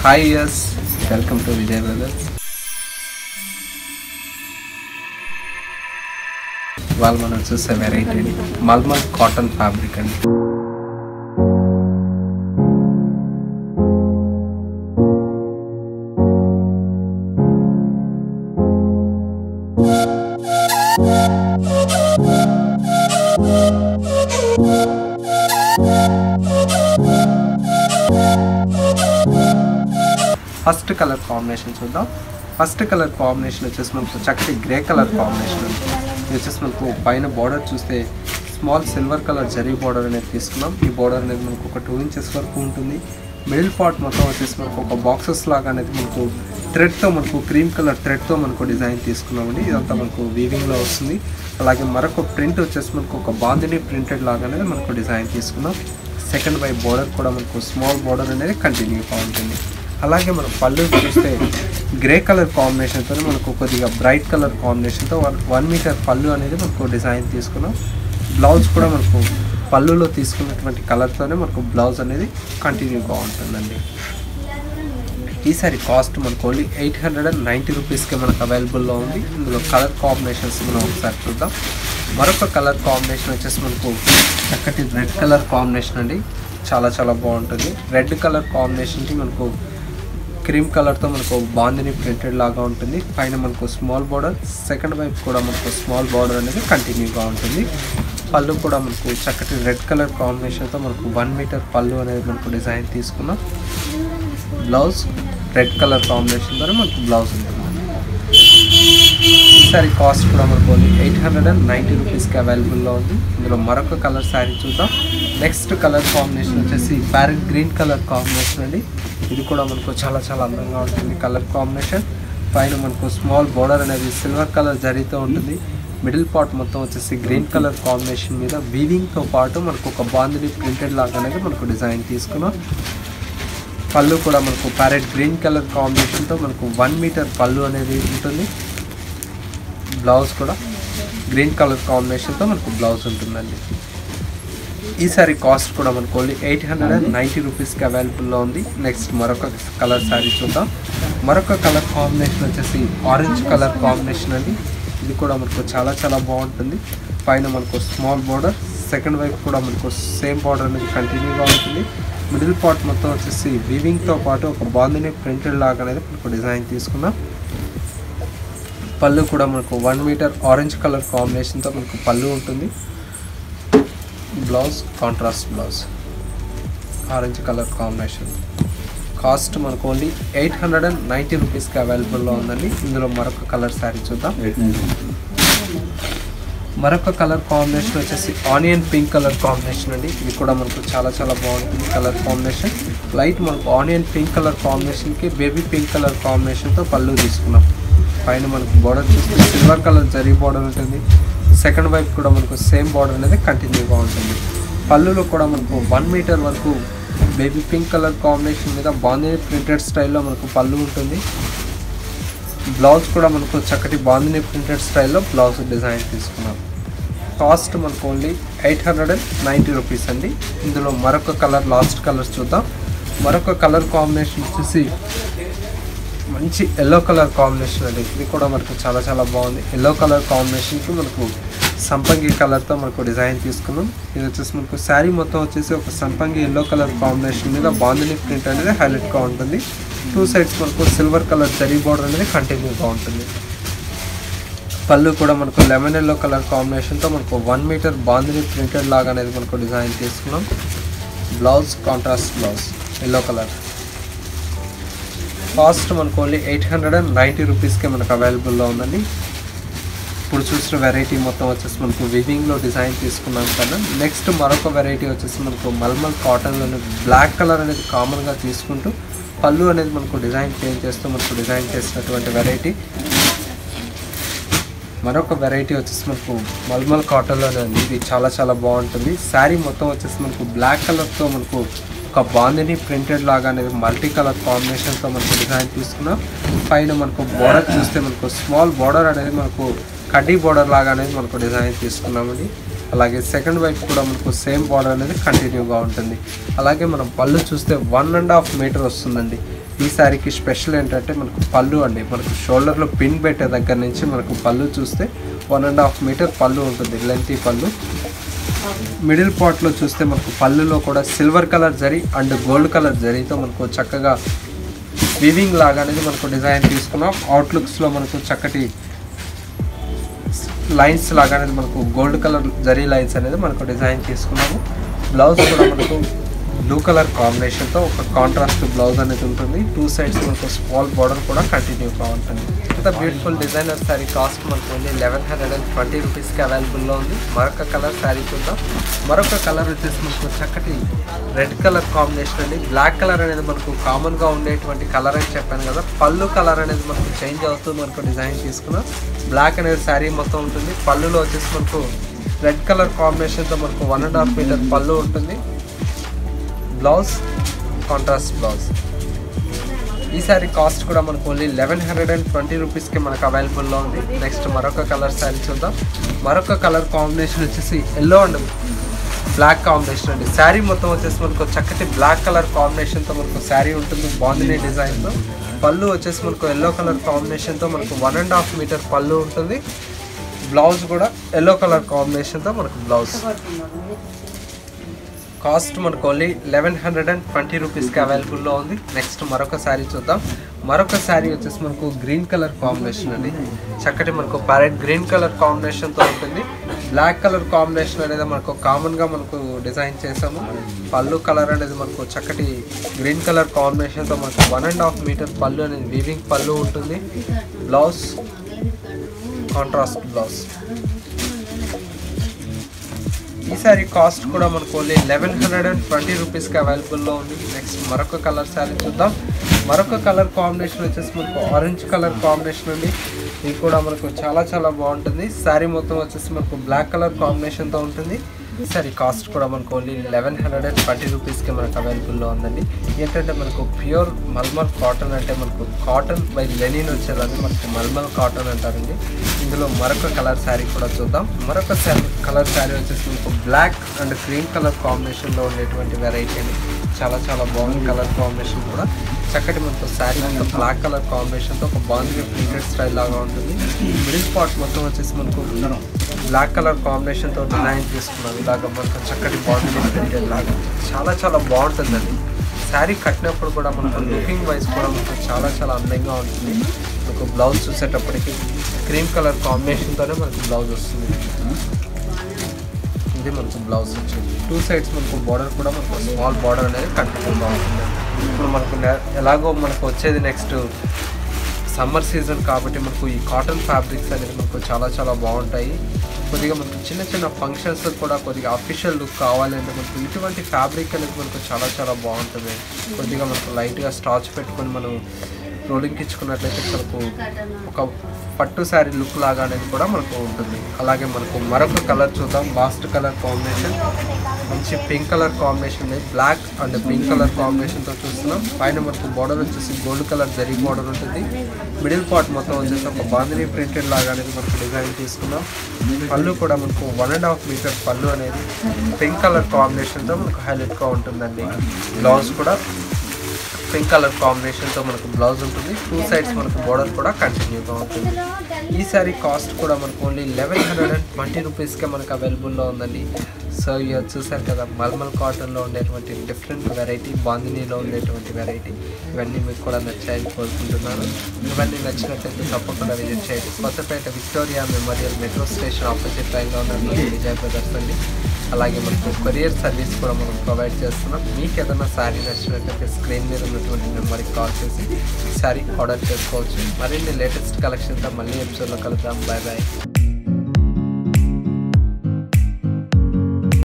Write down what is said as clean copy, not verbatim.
Hi, yes, welcome to Vijay Brothers. Well, మనం చూసే variety మల్మల్ కాటన్ ఫ్యాబ్రిక్ అండి. ఫస్ట్ కలర్ కాంబినేషన్ చూద్దాం. ఫస్ట్ కలర్ కాంబినేషన్ వచ్చేసి మనకు చక్కటి గ్రే కలర్ కాంబినేషన్ ఉంది. ఇది వచ్చేసి మనకు పైన బార్డర్ చూస్తే small silver colour zari border అనేది తీసుకున్నాం. ఈ బార్డర్ అనేది మనకు ఒక 2 inches వరకు ఉంటుంది. మిడిల్ పార్ట్ మొత్తం వచ్చేసి మనకు ఒక బాక్సెస్ లాగా అనేది మనకు థ్రెడ్తో మనకు క్రీమ్ కలర్ థ్రెడ్తో మనకు డిజైన్ తీసుకున్నామండి. ఇదంతా మనకు వీవింగ్లో వస్తుంది. అలాగే మరొక ప్రింట్ వచ్చేసి మనకు ఒక బాందిని ప్రింటెడ్ లాగా అనేది మనకు డిజైన్ తీసుకున్నాం. సెకండ్ వైపు బార్డర్ కూడా మనకు స్మాల్ బార్డర్ అనేది కంటిన్యూగా ఉంటుంది. అలాగే మనం పళ్ళు చూస్తే గ్రే కలర్ కాంబినేషన్తో మనకు కొద్దిగా బ్రైట్ కలర్ కాంబినేషన్తో 1 meter పళ్ళు అనేది మనకు డిజైన్ తీసుకున్నాం. బ్లౌజ్ కూడా మనకు పళ్ళులో తీసుకున్నటువంటి కలర్తోనే మనకు బ్లౌజ్ అనేది కంటిన్యూగా ఉంటుందండి. ఈసారి కాస్ట్ మనకు ఓన్లీ 890 రూపీస్కి మనకు అవైలబుల్లో ఉంది. ఇందులో కలర్ కాంబినేషన్స్ మనం ఒకసారి చూద్దాం. మరొక కలర్ కాంబినేషన్ వచ్చేసి మనకు చక్కటి రెడ్ కలర్ కాంబినేషన్ అండి. చాలా బాగుంటుంది. రెడ్ కలర్ కాంబినేషన్కి మనకు క్రీమ్ కలర్తో మనకు బాందిని ప్రింటెడ్ లాగా ఉంటుంది. పైన మనకు స్మాల్ బార్డర్, సెకండ్ వైపు కూడా మనకు స్మాల్ బార్డర్ అనేది కంటిన్యూగా ఉంటుంది. పళ్ళు కూడా మనకు చక్కటి రెడ్ కలర్ కాంబినేషన్తో మనకు 1 meter పళ్ళు అనేది మనకు డిజైన్ తీసుకున్నాం. బ్లౌజ్ రెడ్ కలర్ కాంబినేషన్తో మనకు బ్లౌజ్ ఉంటుంది. ఈసారి కాస్ట్ కూడా మనకు ఓన్లీ 890 రూపీస్కి అవైలబుల్లో ఉంది. ఇందులో మరొక కలర్ శారీ చూద్దాం. నెక్స్ట్ కలర్ కాంబినేషన్ వచ్చేసి ప్యారెట్ గ్రీన్ కలర్ కాంబినేషన్ అండి. ఇది కూడా మనకు చాలా అందంగా ఉంటుంది. కలర్ కాంబినేషన్ పైన మనకు స్మాల్ బార్డర్ అనేది సిల్వర్ కలర్ జరీతో ఉంటుంది. మిడిల్ పార్ట్ మొత్తం వచ్చేసి గ్రీన్ కలర్ కాంబినేషన్ మీద వీవింగ్తో పాటు మనకు ఒక బాందిని ప్రింటెడ్ లాగా అనేది మనకు డిజైన్ తీసుకున్నాం. పళ్ళు కూడా మనకు ప్యారెట్ గ్రీన్ కలర్ కాంబినేషన్తో మనకు 1 meter పళ్ళు అనేది ఉంటుంది. బ్లౌజ్ కూడా గ్రీన్ కలర్ కాంబినేషన్తో మనకు బ్లౌజ్ ఉంటుందండి. ఈసారి కాస్ట్ కూడా మనకు ఓన్లీ 890 రూపీస్కి అవైలబుల్లో ఉంది. నెక్స్ట్ మరొక కలర్ శారీ చూద్దాం. మరొక కలర్ కాంబినేషన్ వచ్చేసి ఆరెంజ్ కలర్ కాంబినేషన్ అండి. ఇది కూడా మనకు చాలా బాగుంటుంది. పైన మనకు స్మాల్ బార్డర్, సెకండ్ వైపు కూడా మనకు సేమ్ బార్డర్ అనేది కంటిన్యూగా ఉంటుంది. మిడిల్ పార్ట్ మొత్తం వచ్చేసి వీవింగ్తో పాటు ఒక బాందిని ప్రింటెడ్ లాగా అనేది మనకు డిజైన్ తీసుకున్నాం. పళ్ళు కూడా మనకు 1 meter ఆరెంజ్ కలర్ కాంబినేషన్తో మనకు పళ్ళు ఉంటుంది. Blouse contrast blouse orange colour combination. Cost మనకు ఓన్లీ 890 రూపీస్కి అవైలబుల్లో ఉందండి. ఇందులో మరొక కలర్ శారీ చూద్దాం. మరొక కలర్ కాంబినేషన్ వచ్చేసి ఆనియన్ పింక్ కలర్ కాంబినేషన్ అండి. ఇది కూడా మనకు చాలా బాగుంటుంది. కలర్ కాంబినేషన్ లైట్ మనకు ఆనియన్ పింక్ కలర్ కాంబినేషన్కి బేబీ పింక్ కలర్ కాంబినేషన్తో పళ్ళు తీసుకున్నాం. పైన మనకు బార్డర్ చూస్తే సిల్వర్ కలర్ జరీ బార్డర్ ఉంటుంది. సెకండ్ వైపు కూడా మనకు సేమ్ బార్డర్ అనేది కంటిన్యూగా ఉంటుంది. పళ్ళులో కూడా మనకు 1 meter వరకు బేబీ పింక్ కలర్ కాంబినేషన్ మీద బాందిని ప్రింటెడ్ స్టైల్లో మనకు పళ్ళు ఉంటుంది. బ్లౌజ్ కూడా మనకు చక్కటి బాందిని ప్రింటెడ్ స్టైల్లో బ్లౌజ్ డిజైన్ తీసుకున్నాం. కాస్ట్ మనకు ఓన్లీ 890 రూపీస్ అండి. ఇందులో మరొక కలర్ లాస్ట్ కలర్స్ చూద్దాం. మరొక కలర్ కాంబినేషన్ వచ్చేసి మంచి ఎల్లో కలర్ కాంబినేషన్ అండి. ఇది కూడా మనకు చాలా బాగుంది. ఎల్లో కలర్ కాంబినేషన్కి మనకు సంపంగి కలర్తో మనకు డిజైన్ తీసుకున్నాం. ఇది వచ్చేసి మనకు శారీ మొత్తం వచ్చేసి ఒక సంపంగి ఎల్లో కలర్ కాంబినేషన్ మీద బాందిని ప్రింట్ అనేది హైలైట్గా ఉంటుంది. 2 sides మనకు సిల్వర్ కలర్ జరీ బార్డర్ అనేది కంటిన్యూగా ఉంటుంది. పళ్ళు కూడా మనకు లెమన్ ఎల్లో కలర్ కాంబినేషన్తో మనకు 1 meter బాందిని ప్రింటెడ్ లాగా అనేది మనకు డిజైన్ తీసుకున్నాం. Blouse contrast blouse yellow colour. Cost మనకు ఓన్లీ 890 రూపీస్కే మనకు అవైలబుల్లో ఉందండి. ఇప్పుడు చూసిన వెరైటీ మొత్తం వచ్చేసి మనకు వివింగ్లో డిజైన్ తీసుకున్నాం కదా. నెక్స్ట్ మరొక వెరైటీ వచ్చేసి మనకు మల్మల్ కాటన్లోనే బ్లాక్ కలర్ అనేది కామన్గా తీసుకుంటూ పళ్ళు అనేది మనకు డిజైన్ చేంజ్ చేస్తూ మనకు డిజైన్ చేసినటువంటి వెరైటీ. మరొక వెరైటీ వచ్చేసి మనకు మల్మల్ కాటన్లోనే ఉంది. ఇది చాలా బాగుంటుంది. శారీ మొత్తం వచ్చేసి మనకు బ్లాక్ కలర్తో మనకు ఒక బాందిని ప్రింటెడ్ లాగా అనేది మల్టీ కలర్ కాంబినేషన్తో మనకు డిజైన్ తీసుకున్నాం. పైన మనకు బార్డర్ చూస్తే మనకు స్మాల్ బార్డర్ అనేది మనకు కడ్డీ బార్డర్ లాగా అనేది మనకు డిజైన్ తీసుకున్నామండి. అలాగే సెకండ్ వైపు కూడా మనకు సేమ్ బార్డర్ అనేది కంటిన్యూగా ఉంటుంది. అలాగే మనం పళ్ళు చూస్తే 1.5 మీటర్ వస్తుందండి. ఈ శారీకి స్పెషల్ ఏంటంటే మనకు పళ్ళు అండి, మనకు షోల్డర్లో పిన్ పెట్టే దగ్గర నుంచి మనకు పళ్ళు చూస్తే 1.5 మీటర్ పళ్ళు ఉంటుంది, లెంతీ పళ్ళు. మిడిల్ పార్ట్లో చూస్తే మనకు పళ్ళులో కూడా silver colour zari and gold colour జరీతో మనకు చక్కగా వీవింగ్ లాగా అనేది మనకు డిజైన్ తీసుకున్నాం. అవుట్లుక్స్లో మనకు చక్కటి లైన్స్ లాగా అనేది మనకు గోల్డ్ కలర్ జరీ లైన్స్ అనేది మనకు డిజైన్ తీసుకున్నాము. బ్లౌజ్ కూడా మనకు బ్లూ కలర్ కాంబినేషన్తో ఒక కాంట్రాస్ట్ బ్లౌజ్ అనేది ఉంటుంది. 2 సైడ్స్ మనకు స్మాల్ బార్డర్ కూడా కంటిన్యూగా ఉంటుంది. ఇంత బ్యూటిఫుల్ డిజైనర్ శారీ కాస్ట్ మనకు ఓన్లీ 1120 రూపీస్కి అవైలబుల్లో ఉంది. మరొక కలర్ శారీ చూద్దాం. మరొక కలర్ వచ్చేసి మనకు చక్కటి రెడ్ కలర్ కాంబినేషన్ అండి. బ్లాక్ కలర్ అనేది మనకు కామన్గా ఉండేటువంటి కలర్ అని చెప్పాను కదా, పళ్ళు కలర్ అనేది మనకు చేంజ్ అవుతూ మనకు డిజైన్ తీసుకున్నాం. బ్లాక్ అనేది శారీ మొత్తం ఉంటుంది. పళ్ళులో వచ్చేసి మనకు రెడ్ కలర్ కాంబినేషన్తో మనకు 1.5 మీటర్ పళ్ళు ఉంటుంది. Blouse contrast blouse. ఈ శారీ కాస్ట్ కూడా మనకు ఓన్లీ 1120 రూపీస్కి మనకు అవైలబుల్లో ఉంది. నెక్స్ట్ మరొక కలర్ శారీ చూద్దాం. మరొక కలర్ కాంబినేషన్ వచ్చేసి ఎల్లో అండ్ బ్లాక్ కాంబినేషన్ అండి. శారీ మొత్తం వచ్చేసి మనకు చక్కటి బ్లాక్ కలర్ కాంబినేషన్తో మనకు శారీ ఉంటుంది, బాగుంది డిజైన్తో. పళ్ళు వచ్చేసి మనకు ఎల్లో కలర్ కాంబినేషన్తో మనకు 1.5 మీటర్ పళ్ళు ఉంటుంది. బ్లౌజ్ కూడా ఎల్లో కలర్ కాంబినేషన్తో మనకు బ్లౌజ్. కాస్ట్ మనకు ఓన్లీ 1120 రూపీస్కి అవైలబుల్లో ఉంది. నెక్స్ట్ మరొక శారీ చూద్దాం. మరొక శారీ వచ్చేసి మనకు గ్రీన్ కలర్ కాంబినేషన్ అండి. చక్కటి మనకు ప్యారెట్ గ్రీన్ కలర్ కాంబినేషన్తో ఉంటుంది. బ్లాక్ కలర్ కాంబినేషన్ అనేది మనకు కామన్గా మనకు డిజైన్ చేసాము. పళ్ళు కలర్ అనేది మనకు చక్కటి గ్రీన్ కలర్ కాంబినేషన్తో మనకు 1.5 మీటర్ పళ్ళు అనేది వీవింగ్ పళ్ళు ఉంటుంది. Blouse contrast blouse. ఈ శారీ కాస్ట్ కూడా మనకు ఓన్లీ 1120 రూపీస్కి అవైలబుల్లో ఉంది. నెక్స్ట్ మరొక కలర్ శారీ చూద్దాం. మరొక కలర్ కాంబినేషన్ వచ్చేసి మనకు ఆరెంజ్ కలర్ కాంబినేషన్ అండి. ఇది కూడా మనకు చాలా బాగుంటుంది. శారీ మొత్తం వచ్చేసి మనకు బ్లాక్ కలర్ కాంబినేషన్తో ఉంటుంది. ఈ శారీ కాస్ట్ కూడా మనకు ఓన్లీ 1120 రూపీస్కి మనకు అవైలబుల్లో ఉందండి. ఏంటంటే మనకు ప్యూర్ మల్మల్ కాటన్, అంటే మనకు కాటన్ బై లెనిన్ వచ్చేదాన్ని మనకు మల్మల్ కాటన్ అంటారండి. ఇందులో మరొక కలర్ శారీ కూడా చూద్దాం. మరొక కలర్ శారీ వచ్చేసి మనకు బ్లాక్ అండ్ గ్రీన్ కలర్ కాంబినేషన్లో ఉండేటువంటి వెరైటీ అండి. చాలా బాగుంది కలర్ కాంబినేషన్ కూడా. చక్కటి మనకు శారీ మొత్తం బ్లాక్ కలర్ కాంబినేషన్తో ఒక బాగుంది ప్రింటెడ్ స్టైల్ లాగా ఉంటుంది. మిడిల్ పార్ట్ మొత్తం వచ్చేసి మనకు బ్లాక్ కలర్ కాంబినేషన్తో డిజైన్ తీసుకున్నాం. ఇలాగ మనకు చక్కటి బాడీ ప్రింటెడ్ లాగా చాలా బాగుంటుందండి. శారీ కట్టినప్పుడు కూడా మనకు లుకింగ్ వైజ్ కూడా మనకు చాలా అందంగా ఉంటుంది. మనకు బ్లౌజ్ చూసేటప్పటికి క్రీమ్ కలర్ కాంబినేషన్తోనే మనకు బ్లౌజ్ వస్తుంది. ఇది మనకు బ్లౌజ్ వచ్చింది. 2 సైడ్స్ మనకు బార్డర్ కూడా మనకు స్మాల్ బార్డర్ అనేది కంటిన్యూగా ఉంటుంది. ఇప్పుడు మనకు ఎలాగో మనకు వచ్చేది నెక్స్ట్ సమ్మర్ సీజన్ కాబట్టి మనకు ఈ కాటన్ ఫ్యాబ్రిక్స్ అనేది మనకు చాలా బాగుంటాయి. కొద్దిగా మనకు చిన్న ఫంక్షన్స్ కూడా కొద్దిగా అఫీషియల్ లుక్ కావాలంటే మనకు ఇటువంటి ఫ్యాబ్రిక్ అనేది మనకు చాలా బాగుంటుంది. కొద్దిగా మనకు లైట్గా స్టార్చ్ పెట్టుకొని మనం రోలింగ్కి ఇచ్చుకున్నట్లయితే మనకు ఒక పట్టు శారీ లుక్ లాగా అనేది కూడా మనకు ఉంటుంది. అలాగే మనకు మరొక కలర్ చూద్దాం. లాస్ట్ కలర్ కాంబినేషన్ మంచి pink colour combination, black and pink colour కాంబినేషన్తో చూస్తున్నాం. పైన మనకు బార్డర్ వచ్చేసి గోల్డ్ కలర్ జరీ బార్డర్ ఉంటుంది. మిడిల్ పార్ట్ మొత్తం వచ్చేసి ఒక బాందిని ప్రింటెడ్ లాగా అనేది మనకు డిజైన్ తీసుకున్నాం. పళ్ళు కూడా మనకు 1.5 మీటర్ పళ్ళు అనేది పింక్ కలర్ కాంబినేషన్తో మనకు హైలైట్గా ఉంటుందండి. బ్లౌజ్ కూడా పింక్ కలర్ కాంబినేషన్తో మనకు బ్లౌజ్ ఉంటుంది. 2 సైడ్స్ మనకు బార్డర్ కూడా కంటిన్యూగా ఉంటుంది. ఈ శారీ కాస్ట్ కూడా మనకు ఓన్లీ 1120 రూపీస్కే మనకు అవైలబుల్లో ఉందండి. సో ఇవి చూసారు కదా, మల్మల్ కాటన్లో ఉండేటువంటి డిఫరెంట్ వెరైటీ, బాందినీలో ఉండేటువంటి వెరైటీ. ఇవన్నీ మీకు కూడా నచ్చాయని కోరుకుంటున్నాను. ఇవన్నీ నచ్చినట్లయితే తప్పకుండా విజిట్ చేయండి. Kothapet Victoria Memorial metro station opposite లైన్లో ఉన్న విజయ్ బ్రదర్స్ అండి. అలాగే మనకు కొరియర్ సర్వీస్ కూడా మనం ప్రొవైడ్ చేస్తున్నాం. మీకు ఏదైనా శారీ నచ్చినట్లయితే స్క్రీన్ మీద ఉన్నటువంటి నెంబర్కి కాల్ చేసి శారీ ఆర్డర్ చేసుకోవచ్చు. మరిన్ని లేటెస్ట్ కలెక్షన్తో మళ్ళీ ఎపిసోడ్లో కలుద్దాం. బాయ్.